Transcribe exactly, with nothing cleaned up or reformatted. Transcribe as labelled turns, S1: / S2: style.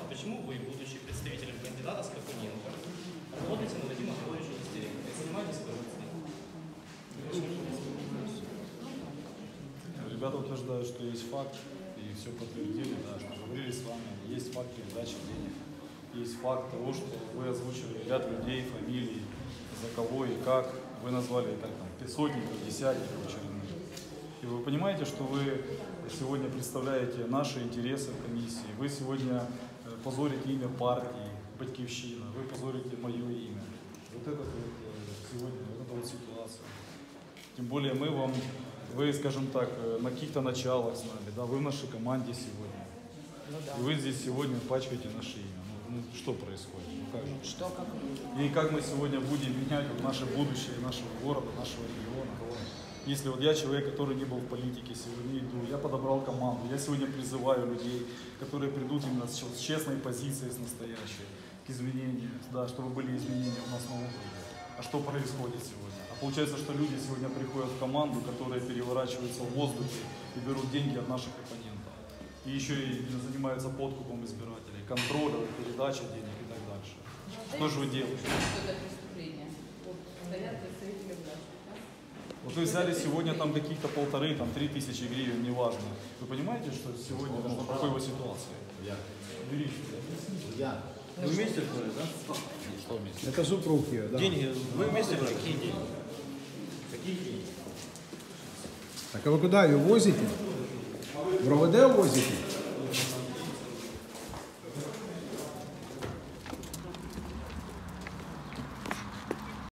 S1: почему вы, будучи представителем кандидата Скакуненко, работаете на Вадима Григорьевича Нестеренко и занимаетесь коррупцией?
S2: Ребята утверждают, что есть факт, и все подтвердили, да, что говорили с вами, есть факт передачи денег, есть факт того, что вы озвучивали ряд людей, фамилий, за кого и как, вы назвали как там, сотников, десятников очередных. И вы понимаете, что вы сегодня представляете наши интересы в комиссии, вы сегодня позорите имя партии, Батькивщина, вы позорите мое имя. Вот это вот сегодня, вот эта вот ситуация. Тем более мы вам, вы, скажем так, на каких-то началах с нами, да, вы в нашей команде сегодня.
S3: Ну, да.
S2: И вы здесь сегодня пачкаете наше имя. Ну, ну, что происходит? Ну, как же?
S3: Что, как?
S2: И как мы сегодня будем менять вот наше будущее нашего города, нашего региона? Если вот я человек, который не был в политике, сегодня иду, я подобрал команду, я сегодня призываю людей, которые придут именно с честной позицией, с настоящей, к изменениям, да, чтобы были изменения у нас на округе. А что происходит сегодня? А получается, что люди сегодня приходят в команду, которая переворачивается в воздухе и берут деньги от наших оппонентов. И еще и занимаются подкупом избирателей, контролем, передачей денег и так дальше. Что же вы делаете?
S4: Это преступление. Вот стоят представители власти.
S2: Вот вы взяли сегодня там каких-то полторы, там три тысячи гривен, неважно. Вы понимаете, что сегодня ну, в такой вот ситуации?
S5: Я.
S2: Берите.
S5: Я.
S1: Вы вместе брали, да?
S5: Что вместе?
S6: Это супруг ее, да?
S1: Деньги вы вместе брали?
S5: Какие деньги? Какие деньги?
S6: Так а вы куда ее возите? В РОВД возите?